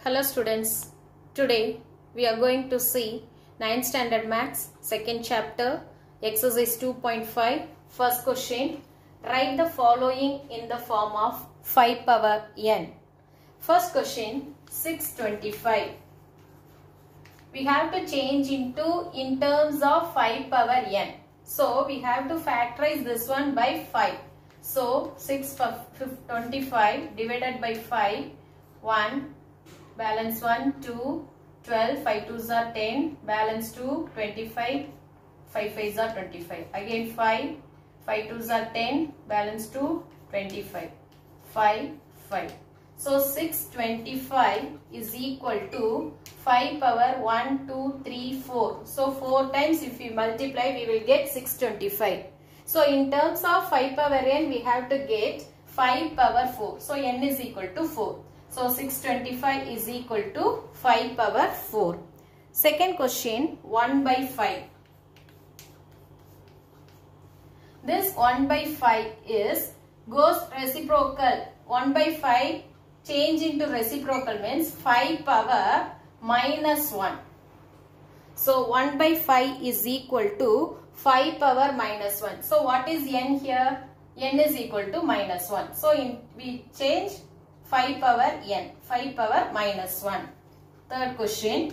Hello students, today we are going to see 9th standard maths second chapter exercise 2.5 first question. Write the following in the form of 5 power n. First question 625. We have to change into in terms of 5 power n. So we have to factorize this one by 5. So 625 divided by 5, 1, balance 1, 2, 12, 5 2s are 10, balance 2, 25, 5 5s are 25. Again 5, 5 2s are 10, balance 2, 25, 5, 5. So 625 is equal to 5 power 1, 2, 3, 4. So 4 times if we multiply we will get 625. So in terms of 5 power n we have to get 5 power 4. So n is equal to 4. So 625 is equal to 5 power 4. Second question 1 by 5. This 1 by 5 is goes reciprocal. 1 by 5 change into reciprocal means 5 power minus 1. So 1 by 5 is equal to 5 power minus 1. So what is n here? N is equal to minus 1. So we change 5 power n, 5 power minus 1. Third question,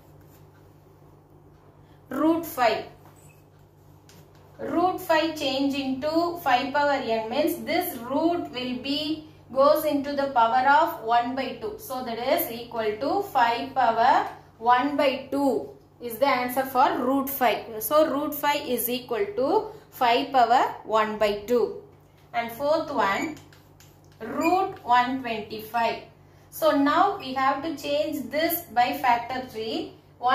root 5. Root 5 change into 5 power n means this root will be goes into the power of 1 by 2. So that is equal to 5 power 1 by 2 is the answer for root 5. So root 5 is equal to 5 power 1 by 2. And fourth one, root 125. So now we have to change this by factor 3.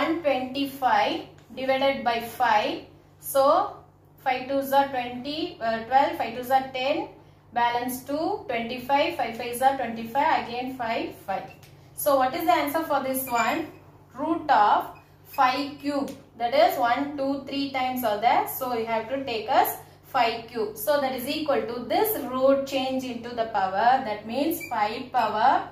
125 divided by 5. So 5 2s are 20, 12, 5 2s are 10, balance 2, 25, 5 5s are 25, again 5, 5. So what is the answer for this one? Root of 5 cube. That is 1, 2, 3 times are there. So we have to take as 5 cube. So that is equal to this root change into the power. That means 5 power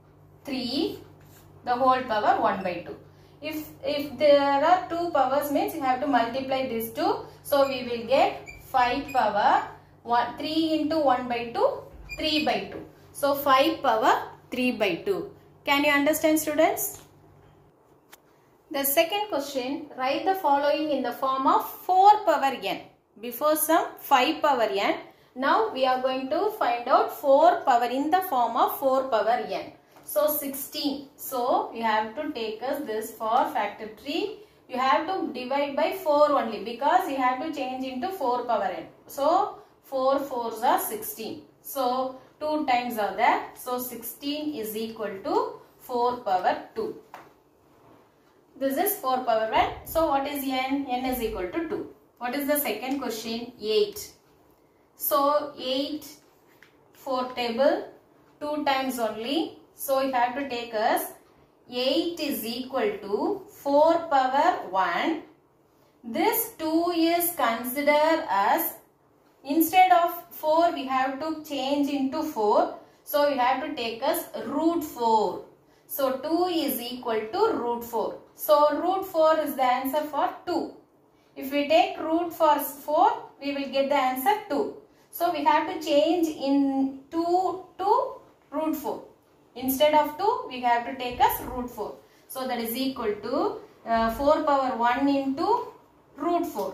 3 the whole power 1 by 2. If there are 2 powers means you have to multiply these 2. So we will get 5 power 3 into 1 by 2, 3 by 2. So 5 power 3 by 2. Can you understand students? The second question, write the following in the form of 4 power n. Before some 5 power n. Now we are going to find out 4 power in the form of 4 power n. So 16. So you have to take us this for factor 3. You have to divide by 4 only because you have to change into 4 power n. So 4 4s are 16. So 2 times are there. So 16 is equal to 4 power 2. This is 4 power 1. So what is n? N is equal to 2. What is the second question? 8. So 8 4 table 2 times only. So you have to take us 8 is equal to 4 power 1. This 2 is considered as, instead of 4 we have to change into 4. So we have to take us root 4. So 2 is equal to root 4. So root 4 is the answer for 2. If we take root for 4, we will get the answer 2. So we have to change in 2 to root 4. Instead of 2, we have to take as root 4. So that is equal to 4 power 1 into root 4.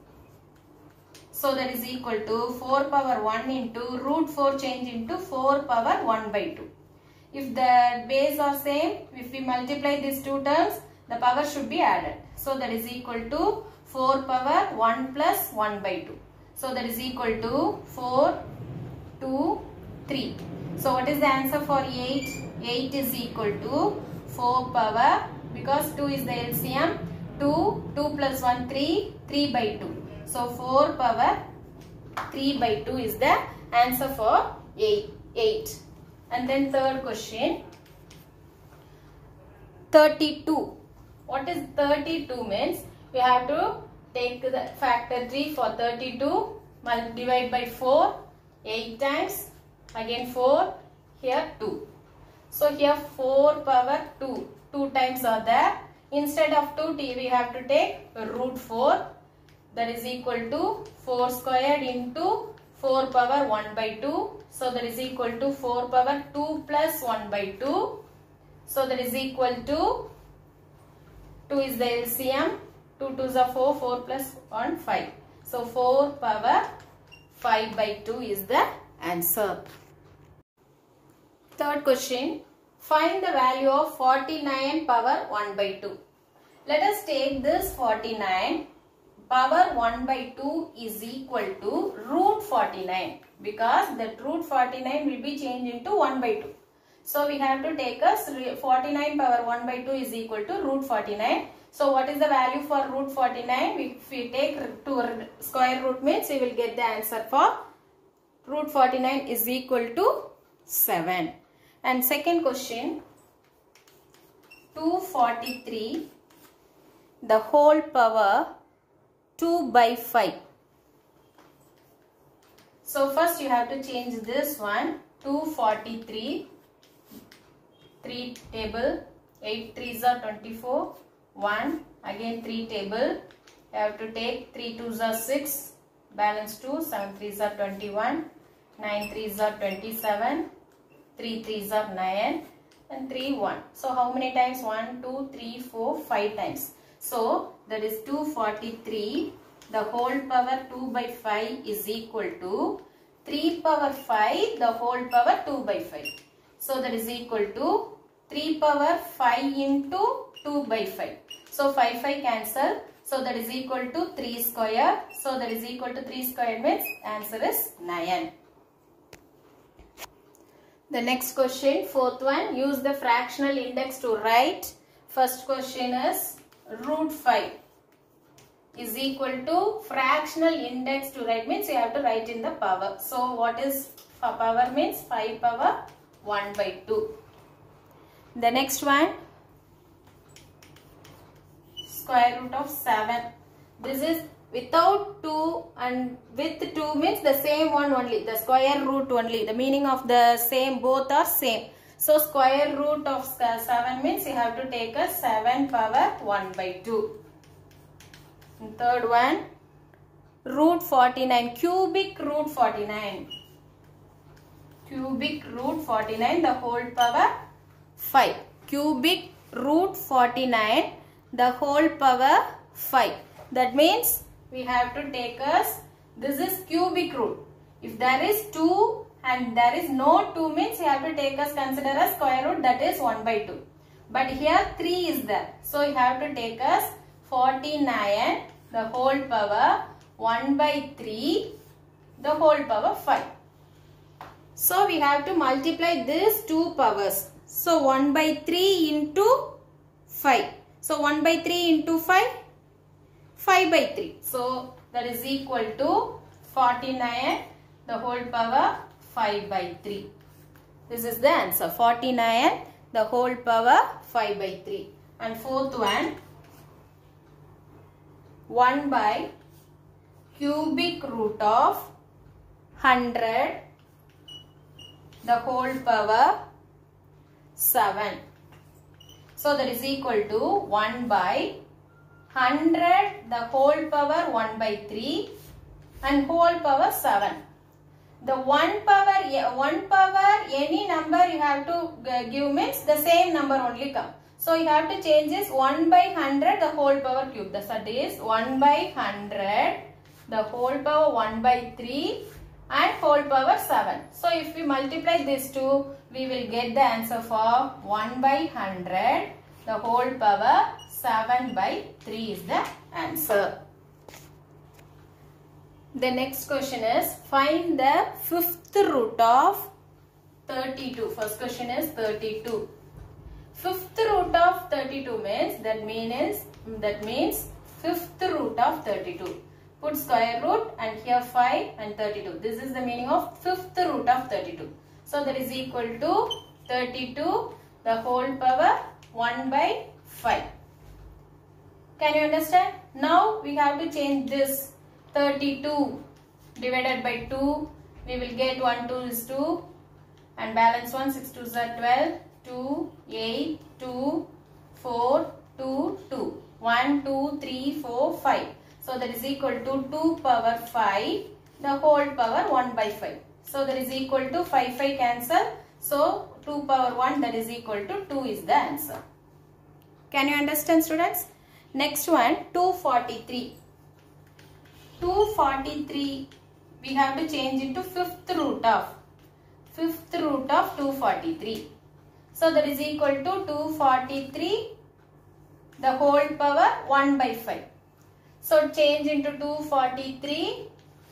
So that is equal to 4 power 1 into root 4 change into 4 power 1 by 2. If the base are same, if we multiply these two terms, the power should be added. So that is equal to 4 power 1 plus 1 by 2. So that is equal to 4, 2, 3. So what is the answer for 8? 8 is equal to 4 power, because 2 is the LCM, 2, 2 plus 1, 3, 3 by 2. So 4 power 3 by 2 is the answer for 8. And then third question, 32. What is 32 means? We have to take the factor 3 for 32, divide by 4, 8 times, again 4, here 2. So here 4 power 2. 2 times are there. Instead of 2, we have to take root 4. That is equal to 4 squared into 4 power 1 by 2. So that is equal to 4 power 2 plus 1 by 2. So that is equal to 2 is the LCM. 2 2s are 4. 4 plus 1 5. So 4 power 5 by 2 is the answer. Third question. Find the value of 49 power 1 by 2. Let us take this 49 power 1 by 2 is equal to root 49, because that root 49 will be changed into 1 by 2. So we have to take us 49 power 1 by 2 is equal to root 49. So what is the value for root 49? If we take to square root means we will get the answer for root 49 is equal to 7. And second question, 243 the whole power 2 by 5. So first you have to change this one. 243, 3 table, 8 3s are 24, 1, again 3 table, you have to take 3 2s are 6, balance 2, 7 3s are 21, 9 3s are 27, 3 3s are 9 and 3 1. So how many times? 1, 2, 3, 4, 5 times. So that is 243 the whole power 2 by 5 is equal to 3 power 5 the whole power 2 by 5. So that is equal to 3 power 5 into 2 by 5. So 5 cancel. So that is equal to 3 square. So that is equal to 3 square means answer is 9. The next question, fourth one, use the fractional index to write. First question is root 5 is equal to fractional index to write means you have to write in the power. So what is power means 5 power 1 by 2. The next one, square root of 7. This is without 2 and with 2 means the same one only, the square root only. The meaning of the same, both are same. So square root of 7 means you have to take a 7 power 1 by 2. And third one, root 49, cubic root 49. Cubic root 49 the whole power 5. Cubic root 49 the whole power 5. That means we have to take us, this is cubic root. If there is 2 and there is no 2 means you have to take us consider as square root, that is 1 by 2. But here 3 is there. So you have to take us 49 the whole power 1 by 3 the whole power 5. So we have to multiply these two powers. So 1 by 3 into 5. So 1 by 3 into 5, 5 by 3. So that is equal to 49 the whole power 5 by 3. This is the answer, 49 the whole power 5 by 3. And fourth one, 1 by cubic root of 100 the whole power 7. So that is equal to 1 by 100 the whole power 1 by 3 and whole power 7. The 1 power any number you have to give means the same number only come. So you have to change this 1 by 100 the whole power cube. That is 1 by 100 the whole power 1 by 3 and whole power 7. So if we multiply these two, we will get the answer for 1 by 100 the whole power 7 by 3 is the answer. The next question is find the fifth root of 32. First question is 32. Fifth root of 32 means that means fifth root of 32. Put square root and here 5 and 32. This is the meaning of fifth root of 32. So that is equal to 32 the whole power 1 by 5. Can you understand? Now we have to change this 32 divided by 2. We will get 1 2 is 2 and balance 1 6 2s are 12. 2, 8, 2, 4, 2, 2. 1, 2, 3, 4, 5. So that is equal to 2 power 5, the whole power 1 by 5. So that is equal to 5 cancel. So 2 power 1, that is equal to 2 is the answer. Can you understand, students? Next one, 243. 243 we have to change into fifth root of 243. So that is equal to 243 the whole power 1 by 5. So change into 243,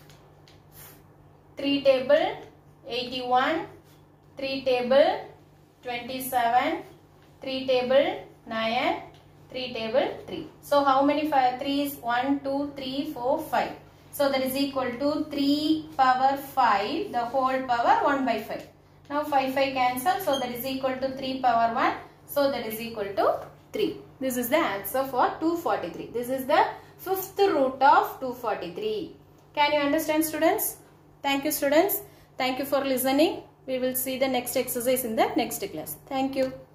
3 table 81, 3 table 27, 3 table 9, 3 table 3. So how many 3's? 1, 2, 3, 4, 5. So that is equal to 3 power 5 the whole power 1 by 5. Now 5 cancel. So that is equal to 3 power 1. So that is equal to 3. This is the answer for 243. This is the fifth root of 243. Can you understand, students? Thank you, students. Thank you for listening. We will see the next exercise in the next class. Thank you.